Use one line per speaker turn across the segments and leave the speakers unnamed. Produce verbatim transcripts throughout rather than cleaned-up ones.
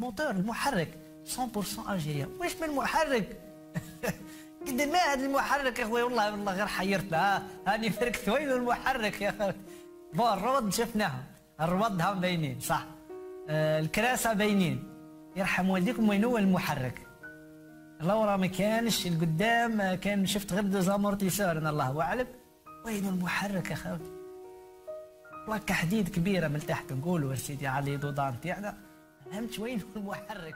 الموتور المحرك مية بالمية الجيريان. واش من محرك؟ قد ما هذا المحرك يا خويا، والله والله غير حيرتنا. هاني فركت وين المحرك يا خويا. بون الروض شفناهم، الروض هم باينين صح، آه الكراسه باينين. يرحم والديكم وين هو المحرك؟ الله وراه ما كانش القدام، كان شفت غير دو زامورتيسور انا الله اعلم. وين المحرك يا خويا؟ بلاكه حديد كبيره من تحت نقولوا سيدي علي دودان تاعنا، فهمت وين المحرك.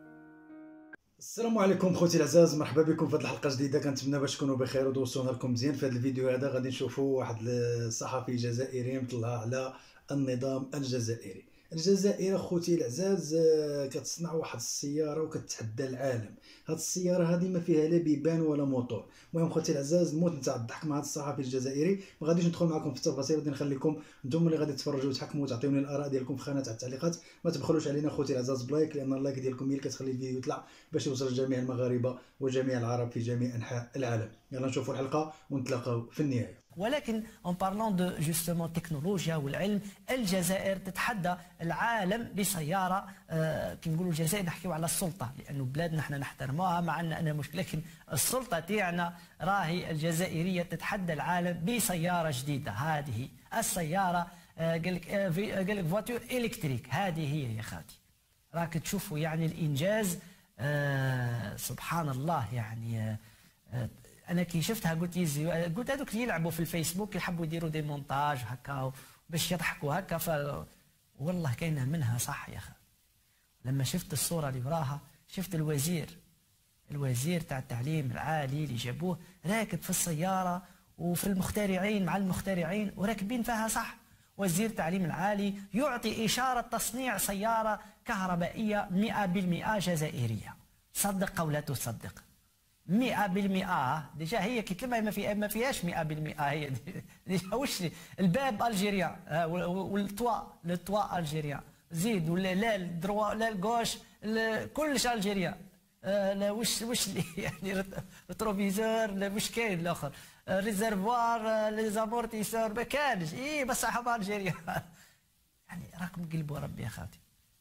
السلام عليكم خوتي العزاز، مرحبا بكم في هذه الحلقه الجديده. كنتمنى باش تكونوا بخير ودوزتونا لكم مزيان. في هذا الفيديو هذا غادي نشوفوا واحد الصحفي جزائري مطلع على النظام الجزائري. الجزائر خوتي العزاز كتصنع واحد السياره وكتحدى العالم. هاد السياره هذه ما فيها لا بيبان ولا موتور. المهم خوتي العزاز الموت نتاع الضحك مع هاد الصحفي الجزائري. ما غاديش ندخل معكم في التفاصيل، غادي نخليكم نتوما اللي غادي تتفرجوا وتحكموا وتعطيوني الاراء ديالكم في خانه التعليقات. ما تبخلوش علينا خوتي العزاز بلايك، لان اللايك ديالكم هي اللي كتخلي الفيديو يطلع باش يوصل لجميع المغاربه وجميع العرب في جميع انحاء العالم. يلا نشوفوا الحلقه ونتلاقاو في النهايه.
ولكن اون بارلون دو جوستومون تكنولوجيا والعلم، الجزائر تتحدى العالم بسياره. آه كي نقولوا الجزائر نحكيو على السلطه، لانه بلادنا احنا نحترموها ما عندنا انا مشكل، لكن السلطه تاعنا راهي الجزائريه تتحدى العالم بسياره جديده. هذه السياره قال لك آه قال لك فواتور الكتريك. هذه هي يا خالتي، راك تشوفوا يعني الانجاز. آه سبحان الله يعني. آه آه انا كي شفتها قلت يزي، قلت هذوك اللي يلعبوا في الفيسبوك يحبوا يديروا دي مونتاج هكا باش يضحكوا هكا، ف والله كاينه منها صح يا اخي. لما شفت الصوره اللي وراها شفت الوزير الوزير تاع التعليم العالي اللي جابوه راكب في السياره، وفي المخترعين مع المخترعين وراكبين فيها صح. وزير التعليم العالي يعطي اشاره تصنيع سياره كهربائيه مئة بالمئة جزائريه. صدق او لا تصدق؟ مئة بالمئة ديجا هي كي كلمه ما في ما فيهاش مئة بالمئة. هي ديجا واش الباب الجيريان والتوا التوا الجيريان زيد، ولا لا الدروا لا الكوش كلش الجيريان. لا واش واش يعني التروفيزور واش كاين الاخر، ريزرفوار لي زامورتيسور ما كانش. اي بس صحاب الجيريان يعني راكم قلبوا ربي يا خالتي.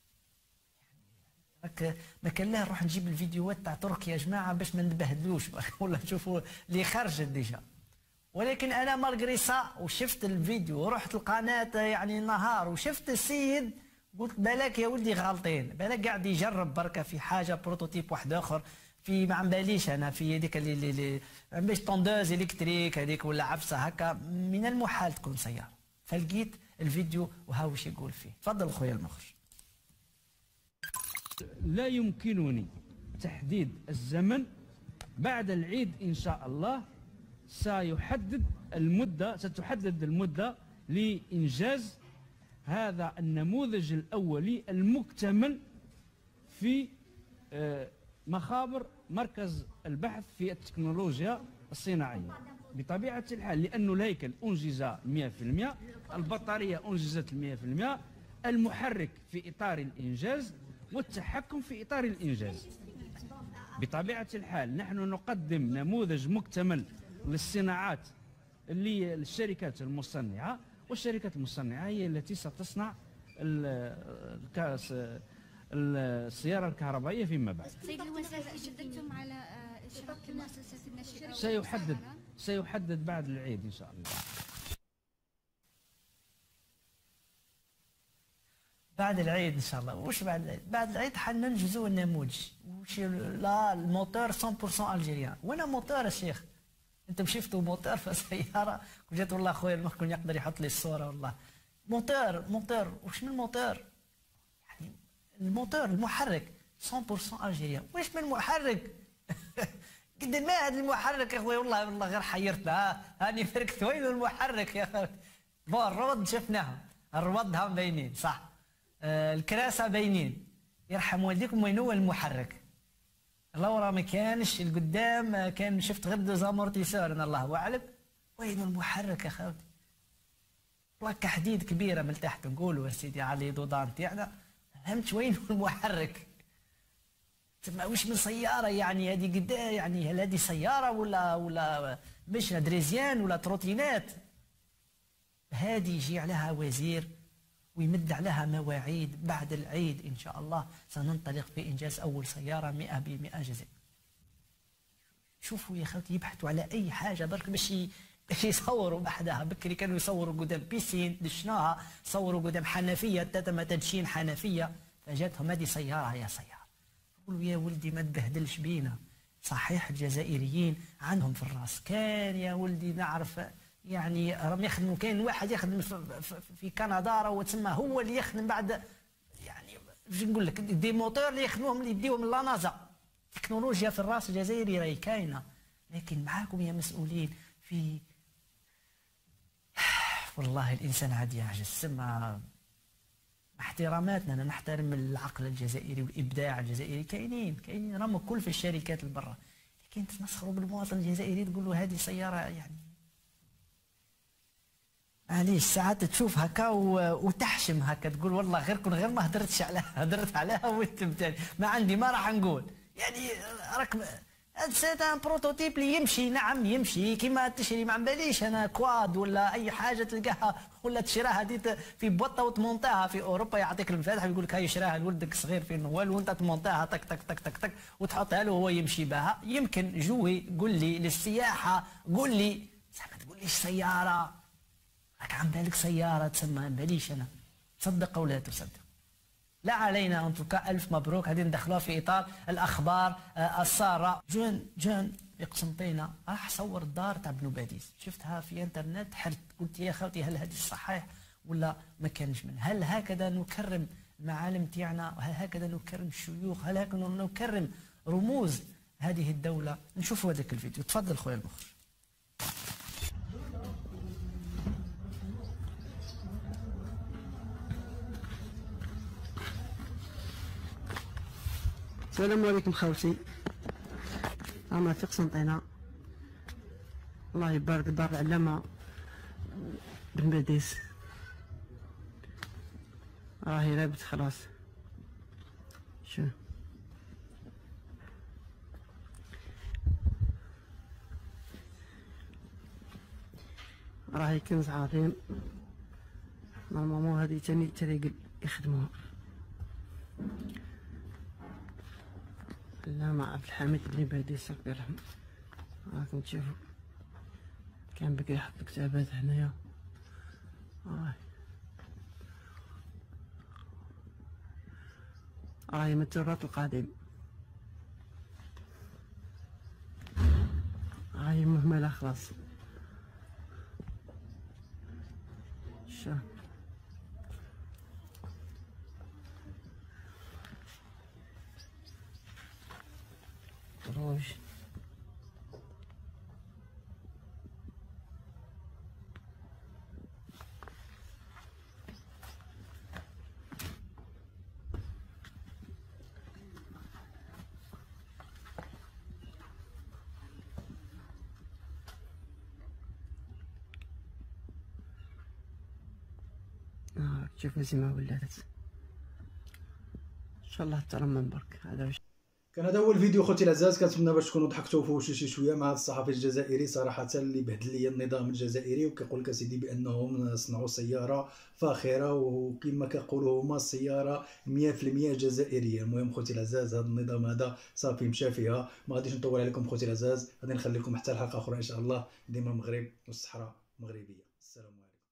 ما كان لا نروح نجيب الفيديوهات تاع تركيا يا جماعه باش ما نبهدلوش ولا نشوفوا اللي خرجت ديجا. ولكن انا مالغري سا وشفت الفيديو ورحت القناه يعني نهار وشفت السيد، قلت بالك يا ولدي غالطين، بالك قاعد يجرب بركه في حاجه بروتوتيب واحد اخر في ما عم باليش انا في هذيك اللي اللي باش طوندوز الكتريك هذيك ولا عفسه هكا. من المحال تكون سياره. فلقيت الفيديو وها واش يقول فيه. تفضل خويا المخرج.
لا يمكنني تحديد الزمن. بعد العيد إن شاء الله سيحدد المدة ستحدد المدة لإنجاز هذا النموذج الأولي المكتمل في مخابر مركز البحث في التكنولوجيا الصناعية. بطبيعة الحال لأن الهيكل أنجز مئة بالمئة، البطارية أنجزت مئة بالمئة، المحرك في إطار الإنجاز، والتحكم في إطار الإنجاز. بطبيعة الحال نحن نقدم نموذج مكتمل للصناعات اللي الشركات المصنعة، والشركات المصنعة هي التي ستصنع السيارة الكهربائية فيما بعد.
سيد الوزير، شددتم على إشراك المؤسسات الناشئة.
سيحدد سيحدد بعد العيد إن شاء الله.
بعد العيد ان شاء الله. واش بعد العيد؟ بعد العيد حننجزوا النموذج. واش لا الموتور مية بالمئة الجيريان. وانا موتور الشيخ، انتم شفتوا موتور في السياره وجات والله خويا المخرج يقدر يحط لي الصوره والله. موتور موتور واش من موتور؟ يعني الموتور المحرك مية بالمئة الجيريان. واش من محرك؟ قد ما هذا المحرك يا خويا، والله والله غير حيرتنا. هاني فركت وين المحرك يا خويا. بون الروض شفناهم، الروض هم باينين صح، آه الكراسه باينين. يرحم والديكم وين هو المحرك؟ الله وراه ما كانش القدام، كان شفت غير دو زامورتيسور انا الله اعلم. وين المحرك يا خاوتي؟ بلاكه حديد كبيره من تحت نقولوا سيدي علي دودان تاعنا، فهمت وين المحرك؟ تسمى واش من سياره يعني هذه قد يعني؟ هل هذه سياره ولا ولا مش دريزيان ولا تروتينات؟ هذه يجي عليها وزير ويمد عليها مواعيد. بعد العيد إن شاء الله سننطلق في إنجاز أول سيارة مئة بالمئة جزائرية. شوفوا يا خوتي، يبحثوا على أي حاجة برك باش يصوروا بعدها. بكري كانوا يصوروا قدام بيسين دشناها، صوروا قدام حنفية تتم تدشين حنفية، فجاتهم هذه سيارة يا سيارة. يقولوا يا ولدي ما تبهدلش بينا. صحيح الجزائريين عندهم في الراس، كان يا ولدي نعرف يعني راهم يخدموا، كاين واحد يخدم في كندا راهو تسمى هو اللي يخدم بعد يعني باش نقول لك دي موتور اللي يخدموهم اللي يديوهم من لانازا. تكنولوجيا في الراس الجزائري راهي كاينه، لكن معاكم يا مسؤولين في والله الانسان عاد يعجز. سما احتراماتنا، انا نحترم العقل الجزائري والابداع الجزائري، كاينين كاينين راهم الكل في الشركات البرة، لكن تمسخروا بالمواطن الجزائري تقول له هذه سياره يعني معليش. ساعات تشوف هكا وتحشم هكا تقول والله غير كون غير ما هدرتش عليها، هدرت عليها وتبتدي ما عندي ما راح نقول يعني راك سيت ان بروتوتيب اللي يمشي. نعم يمشي كيما تشري ما باليش انا كواد ولا اي حاجه تلقاها ولا تشراها ديت في بوطه وتمونطاها. في اوروبا يعطيك المفاتح ويقول لك هاي شراها لولدك صغير في النوال وانت تمونطاها تك تك تك تك تك وتحطها له وهو يمشي بها. يمكن جوي قول لي للسياحه، قول لي زعما تقوليش سياره راك عم بالك سياره تسمى ما باليش انا. تصدق او لا تصدق، لا علينا ان تلقى الف مبروك. هذه ندخلوها في اطار الاخبار الساره. جون جون في قسنطينه راح صور الدار تاع بنو باديس، شفتها في انترنت حرت قلت يا خوتي هل هذه صحيح ولا ما كانش من؟ هل هكذا نكرم المعالم تاعنا؟ وهل هكذا نكرم الشيوخ؟ هل هكذا نكرم رموز هذه الدوله؟ نشوفوا هذاك الفيديو. تفضل خويا المخرج.
السلام عليكم خوتي، رانا في قسنطينة. الله يبارك دار العلامة بن باديس راهي رابت خلاص. شو راهي كنز عظيم، نورمالمون هادي تاني تريقل يخدموها. العلامة عبد الحميد بن باديس ربي يرحمه. راكم تشوفوا كان بقى يحط كتابات هنايا. راهي راهي من التراث القديم، راهي مهملة خلاص. شوف روج آه شوف زي ما ولات ان شاء الله ترمم برك. هذا وش
كان هذا هو الفيديو خوتي العزاز. كنتمنى باش تكونوا ضحكتوا فيه شي شويه مع هذا الصحفي الجزائري صراحه اللي بهدل لي النظام الجزائري، وكيقول لك اسيدي بانهم صنعوا سياره فاخره وكما كيقولوا هما السياره مية في المية جزائريه. المهم خوتي العزاز هذا النظام هذا صافي مشى فيها، ما غاديش نطول عليكم خوتي العزاز، غادي نخليكم حتى الحلقه اخرى ان شاء الله. ديما المغرب والصحراء مغربيه. السلام عليكم.